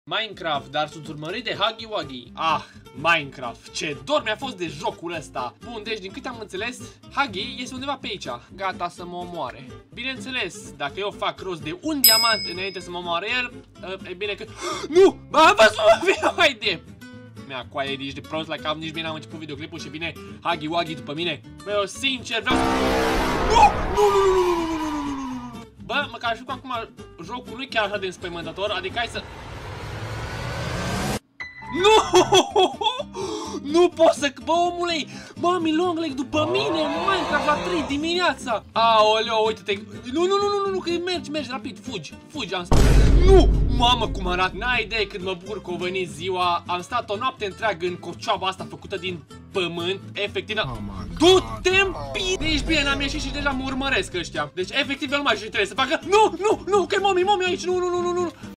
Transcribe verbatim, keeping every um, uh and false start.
Minecraft, dar sunt urmărit de Huggy Wuggy. Ah, Minecraft, ce dor mi-a fost de jocul ăsta. Bun, deci din câte am înțeles, Huggy este undeva pe aici, gata să mă omoare. Bineînțeles, dacă eu fac rost de un diamant înainte să mă omoare el, e bine că... Nu! M-am văzut, mă mai de... Mi-a coaie, ești de prost, la cap, nici bine am început videoclipul și vine Huggy Wuggy după mine. Bă, eu sincer vreau să... Nu! Nu, nu, nu, nu, nu, nu, nu, nu, nu. Bă, măcar știu că acum jocul nu e chiar așa de înspăimântător, adică hai să... Nu! Nu pot să... Bă, omule! Mami Longleg după mine! Minecraft la trei dimineața! Aoleo, uite-te! Nu, nu, nu, nu, nu, că mergi, mergi, rapid, fugi! Fugi, am spus! Nu! Mamă, cum arată! N-ai idee cât mă bucur că a venit ziua! Am stat o noapte întreagă în cocioaba asta făcută din pământ, efectiv... Du-te-n pi... Deci bine, n-am ieșit și deja mă urmăresc ăștia. Deci efectiv eu nu mai știu ce trebuie să facă... Nu, nu, nu, că e mami, mami aici! Nu, nu, nu, nu, nu!